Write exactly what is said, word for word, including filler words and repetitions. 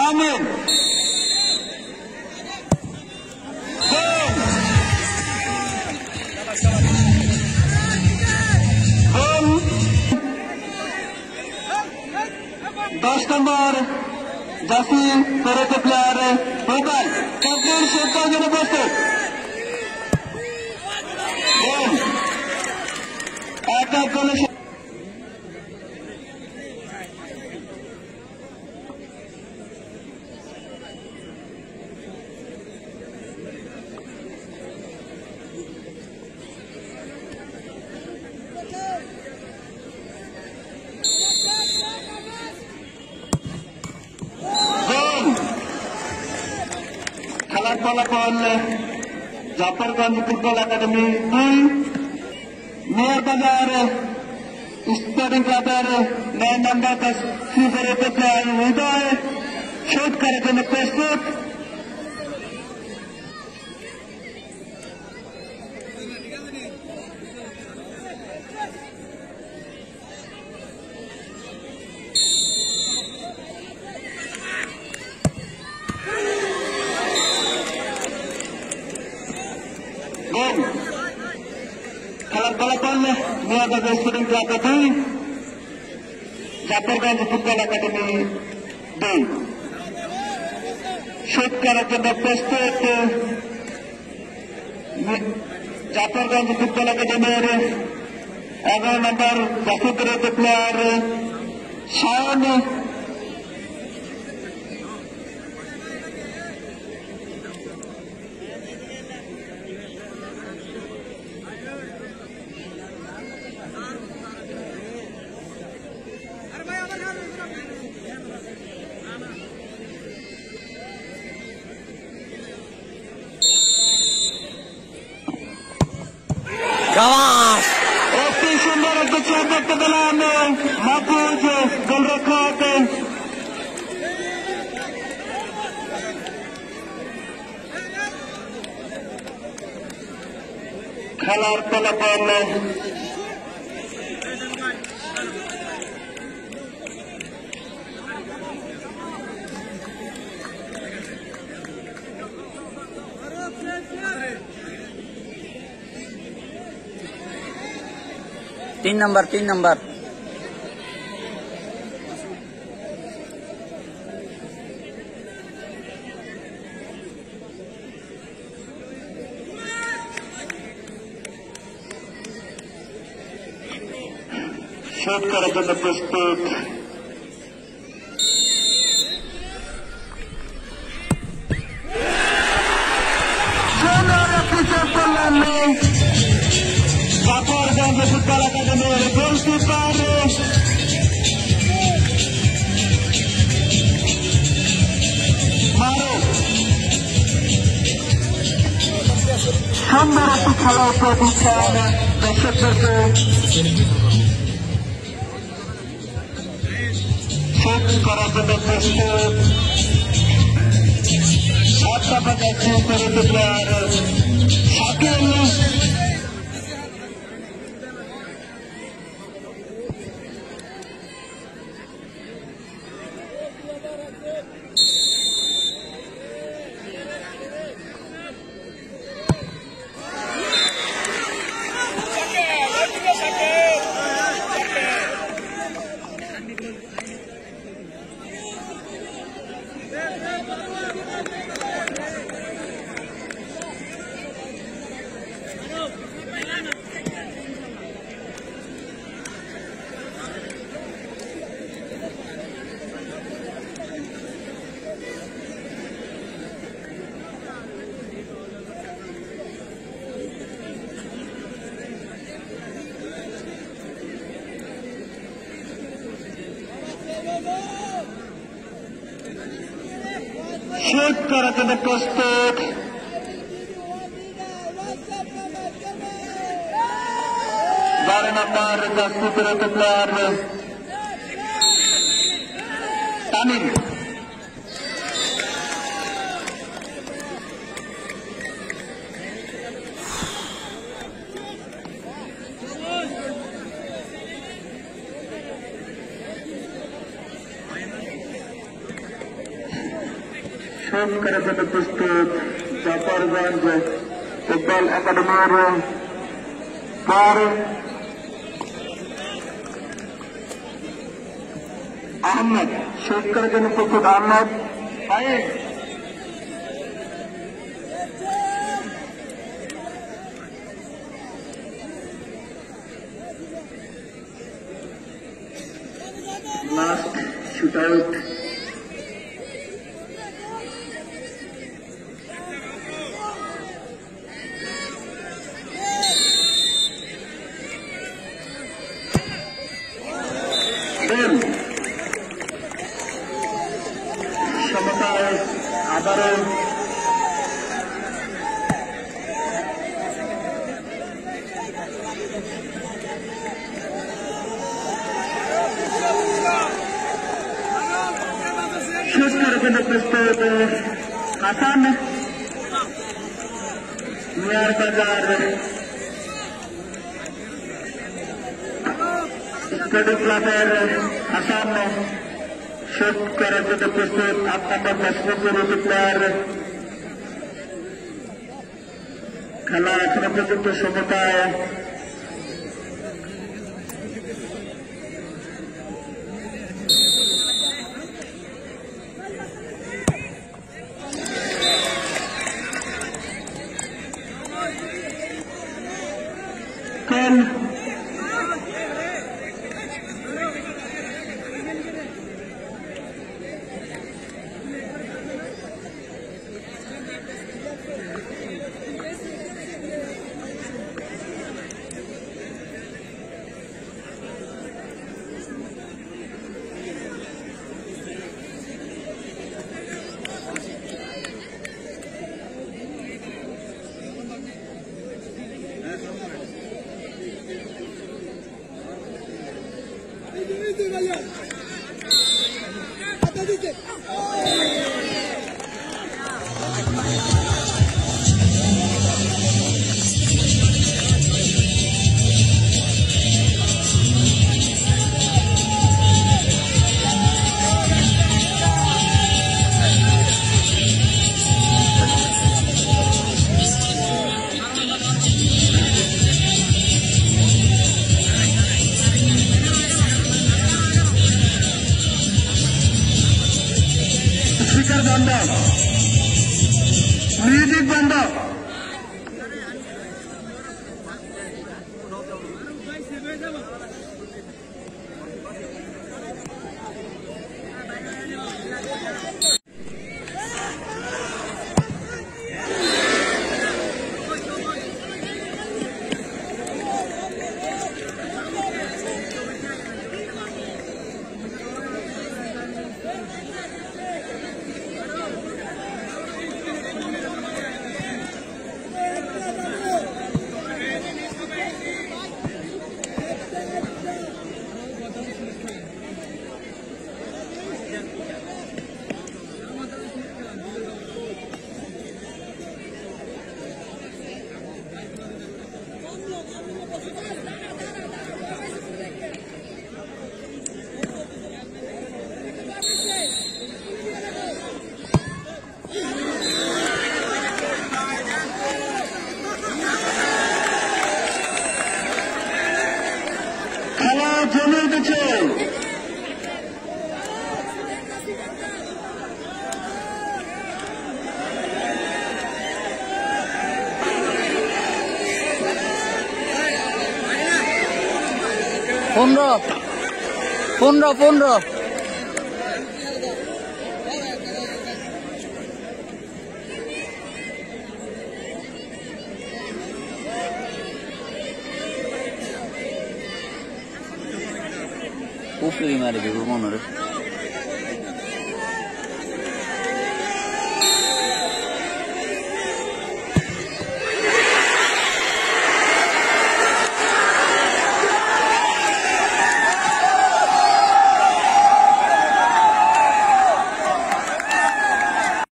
Amin. दस number जसी तेरे के प्लेयर मोबाइल कंप्लीट शॉट का जो प्रस्तुत गोल अटैक गोल फलाफल जाफरगंज फुटबॉल एकेडमी दुई मेयर बाजार स्पोर्टिंग क्लबर नौ नंबर दस सिफर एक प्लेयर हृदय शूट कार्यक्रम प्रस्तुत फलाफल स्पोर्टिंग क्लब दुई जाफरगंज फुटबॉल एकेडमी दुई शूट कार्यक्रम प्रस्तुत जाफरगंज फुटबॉल एकेडमी एगारो नंबर दस player Shan Gawas! Oke, sumber untuk coba ke dalam Mahfuz gol rekod খেলার ফলাফল तीन नंबर तीन नंबर शूट कরার জন্য প্রস্তুত जाफरगंज फुटबॉल एकेडमी गोलकीपर मारो সুন্দর একটি খেলা প্রতিষ্ঠান দর্শকদেরকে শোধ করার জন্য প্রস্তুত সাতটা পাঁচাশি করে প্লেয়ার শাকিল शूट कরার জন্য প্রস্তুত बारह नंबर दस प्लेयर तामिम शूट करायसाठी प्रस्तुत जाफरगंज फुटबॉल अकादमीवर पार अहमद शूट करायसाठी प्रस्तुत अहमद आहे लास्ट शूटआउट क्षमताয় আবারও शूट करायचं प्रस्तुत हासान मियार बाजार स्टडी क्लाबर हासान शूट करायचं प्रस्तुत आठ नंबर बसमध्ये प्लेयर খেলা এখনো পর্যন্ত সমতায় स्पीकर बंद म्यूजिक बंद খেলা জমে উঠেছে পনেরো পনেরো পনেরো উপরে মারে দেবো মনে